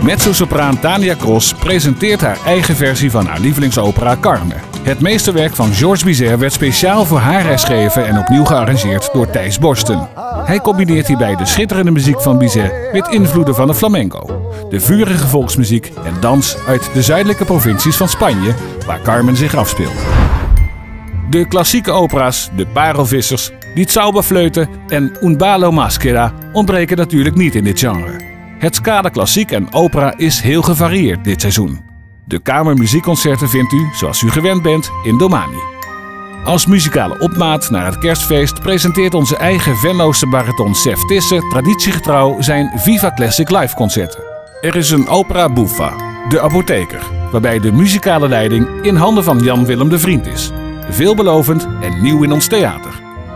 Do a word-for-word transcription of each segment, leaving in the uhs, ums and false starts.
Mezzosopraan Tania Cross presenteert haar eigen versie van haar lievelingsopera Carmen. Het meesterwerk van Georges Bizet werd speciaal voor haar herschreven en opnieuw gearrangeerd door Thijs Borsten. Hij combineert hierbij de schitterende muziek van Bizet met invloeden van de flamenco, de vurige volksmuziek en dans uit de zuidelijke provincies van Spanje, waar Carmen zich afspeelt. De klassieke opera's, de Parelvissers, Die Zauberflöte en Un ballo maschera ontbreken natuurlijk niet in dit genre. Het scala klassiek en opera is heel gevarieerd dit seizoen. De kamermuziekconcerten vindt u, zoals u gewend bent, in Domani. Als muzikale opmaat naar het kerstfeest presenteert onze eigen Venloze bariton Sef Tisse traditiegetrouw zijn Viva Classic live concerten. Er is een opera buffa, De Apotheker, waarbij de muzikale leiding in handen van Jan Willem de Vriend is. Veelbelovend en nieuw in ons theater.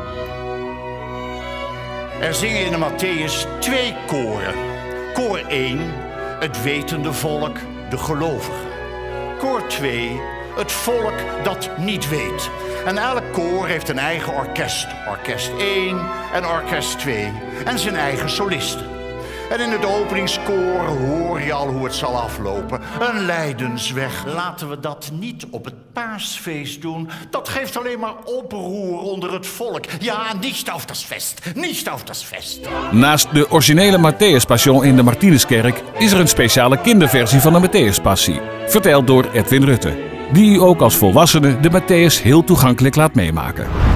Er zingen in de Matthäus twee koren. Koor één, het wetende volk, de gelovigen. Koor twee, het volk dat niet weet. En elk koor heeft een eigen orkest. Orkest één en orkest twee. En zijn eigen solisten. En in het openingskoor hoor je al hoe het zal aflopen. Een lijdensweg. Laten we dat niet op het paasfeest doen. Dat geeft alleen maar oproer onder het volk. Ja, niet auf das Fest. Niet auf das Fest. Naast de originele Matthäus Passion in de Martinuskerk is er een speciale kinderversie van de Matthäus Passie. Verteld door Edwin Rutte. Die u ook als volwassene de Matthäus heel toegankelijk laat meemaken.